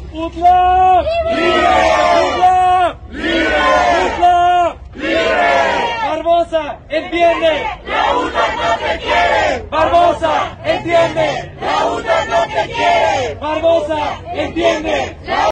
UTLAB. ¡Libre! UTLAB. ¡Libre! UTLAB. ¡Libre! Barbosa, entiende. La UTLAB no te quiere. Barbosa, entiende. La UTLAB no te quiere. Barbosa, entiende.